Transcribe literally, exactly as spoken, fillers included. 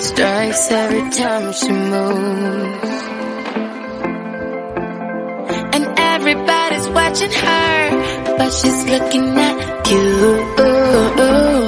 strikes every time she moves, and everybody's watching her, but she's looking at you.